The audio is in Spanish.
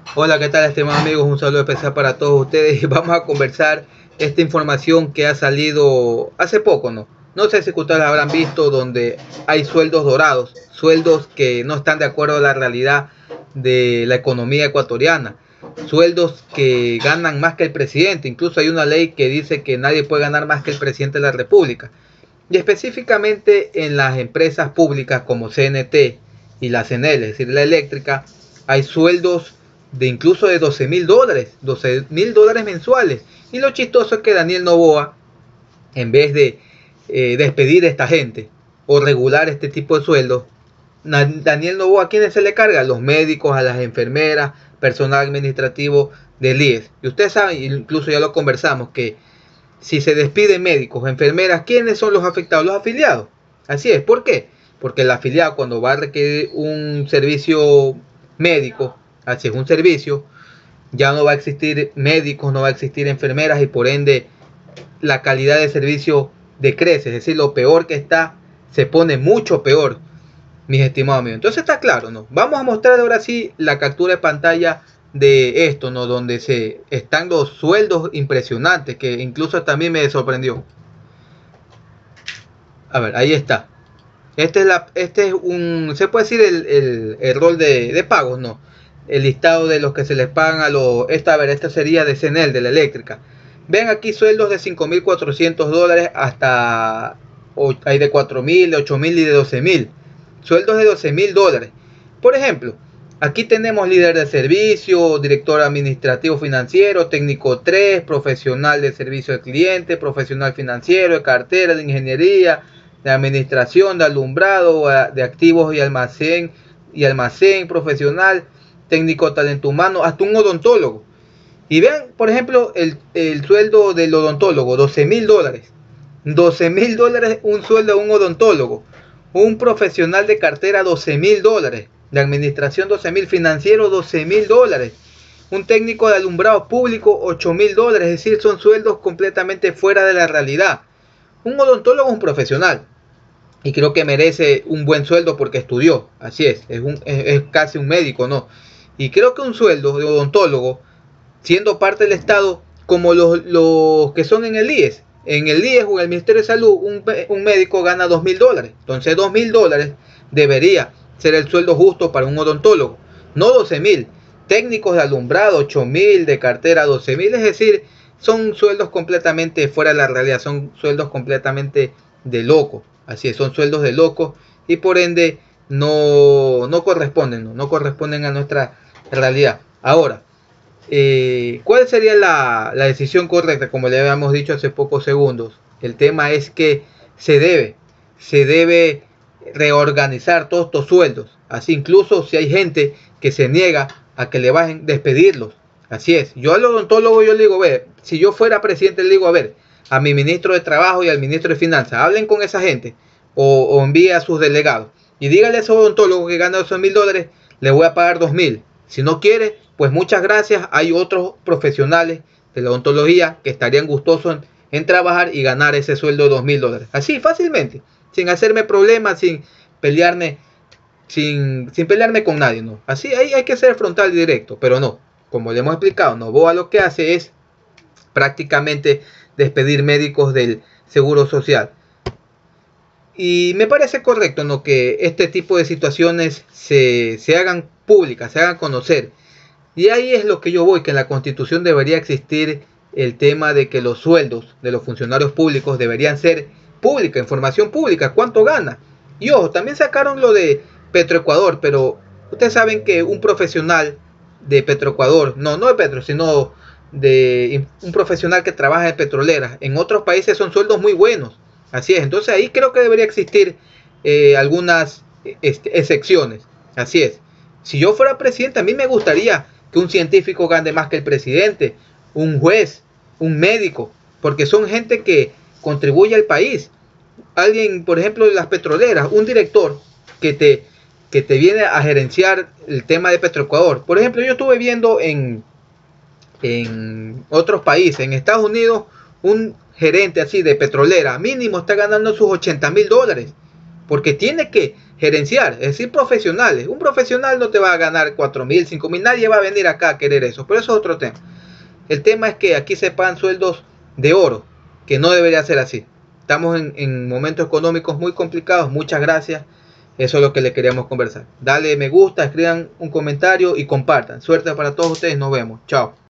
Hola, ¿qué tal, estimados amigos? Un saludo especial para todos ustedes y vamos a conversar esta información que ha salido hace poco, ¿no? No sé si ustedes habrán visto donde hay sueldos dorados, sueldos que no están de acuerdo a la realidad de la economía ecuatoriana, sueldos que ganan más que el presidente. Incluso hay una ley que dice que nadie puede ganar más que el presidente de la República. Y específicamente en las empresas públicas como CNT y la CNL, es decir, la eléctrica, hay sueldos de incluso de $12,000, $12,000 mensuales. Y lo chistoso es que Daniel Noboa, en vez de despedir a esta gente o regular este tipo de sueldos, Daniel Noboa, ¿a quiénes se le carga? A los médicos, a las enfermeras, personal administrativo del IES. Y ustedes saben, incluso ya lo conversamos, que si se despiden médicos, enfermeras, ¿quiénes son los afectados? Los afiliados. Así es. ¿Por qué? Porque el afiliado, cuando va a requerir un servicio médico, así es, un servicio, ya no va a existir médicos, no va a existir enfermeras y por ende la calidad de servicio decrece. Es decir, lo peor que está se pone mucho peor, mis estimados amigos. Entonces está claro, ¿no? Vamos a mostrar ahora sí la captura de pantalla de esto, ¿no? Donde se están los sueldos impresionantes, que incluso también me sorprendió. A ver, ahí está. Este es un, se puede decir el rol de pagos, ¿no? El listado de los que se les pagan a los, a ver, esta sería de CENEL, de la eléctrica. Ven aquí sueldos de $5,400 hasta, hay de 4,000, de 8,000 y de 12,000. Sueldos de $12,000. Por ejemplo, aquí tenemos líder de servicio, director administrativo financiero, técnico 3, profesional de servicio al cliente, profesional financiero, de cartera, de ingeniería, de administración, de alumbrado, de activos y almacén profesional, técnico talento humano, hasta un odontólogo. Y vean, por ejemplo, el sueldo del odontólogo, $12,000. $12,000 un sueldo de un odontólogo. Un profesional de cartera, $12,000. De administración, 12,000. Financiero, $12,000. Un técnico de alumbrado público, $8,000. Es decir, son sueldos completamente fuera de la realidad. Un odontólogo es un profesional y creo que merece un buen sueldo porque estudió. Así es casi un médico, ¿no? Y creo que un sueldo de odontólogo, siendo parte del Estado, como los que son en el IES. En el IES o en el Ministerio de Salud, un médico gana $2,000. Entonces $2,000 debería ser el sueldo justo para un odontólogo. No 12,000. Técnicos de alumbrado, 8,000. De cartera, 12,000. Es decir, son sueldos completamente fuera de la realidad. Son sueldos completamente de loco. Así es, son sueldos de loco. Y por ende no corresponden, no corresponden a nuestra realidad. Ahora, ¿cuál sería la decisión correcta? Como le habíamos dicho hace pocos segundos, el tema es que se debe reorganizar todos estos sueldos. Así, incluso si hay gente que se niega a que le bajen, despedirlos. Así es. Yo al odontólogo yo le digo, ve, si yo fuera presidente le digo, a ver, a mi ministro de Trabajo y al ministro de Finanzas, hablen con esa gente o envíe a sus delegados y dígale a ese odontólogo que gana $12,000, le voy a pagar 2,000. Si no quiere, pues muchas gracias. Hay otros profesionales de la odontología que estarían gustosos en trabajar y ganar ese sueldo de $2,000. Así, fácilmente, sin hacerme problemas, sin pelearme, sin pelearme con nadie, ¿no? Así hay que ser frontal y directo, pero no. Como le hemos explicado, Noboa lo que hace es prácticamente despedir médicos del Seguro Social. Y me parece correcto, ¿no?, que este tipo de situaciones se hagan públicas, se hagan conocer. Y ahí es lo que yo voy, que en la Constitución debería existir el tema de que los sueldos de los funcionarios públicos deberían ser pública, información pública, cuánto gana. Y ojo, también sacaron lo de Petroecuador, pero ustedes saben que un profesional de Petroecuador, no de Petro, sino de un profesional que trabaja en petroleras, en otros países son sueldos muy buenos. Así es, entonces ahí creo que debería existir algunas excepciones. Así es. Si yo fuera presidente, a mí me gustaría que un científico gane más que el presidente, un juez, un médico, porque son gente que contribuye al país. Alguien, por ejemplo, de las petroleras, un director que te viene a gerenciar el tema de Petroecuador. Por ejemplo, yo estuve viendo en otros países, en Estados Unidos, un gerente así de petrolera mínimo está ganando sus $80,000, porque tiene que gerenciar, es decir, profesionales. Un profesional no te va a ganar 4.000, 5.000, nadie va a venir acá a querer eso, pero eso es otro tema. El tema es que aquí se pagan sueldos de oro, que no debería ser así. Estamos en momentos económicos muy complicados. Muchas gracias. Eso es lo que le queríamos conversar. Dale me gusta, escriban un comentario y compartan. Suerte para todos ustedes. Nos vemos. Chao.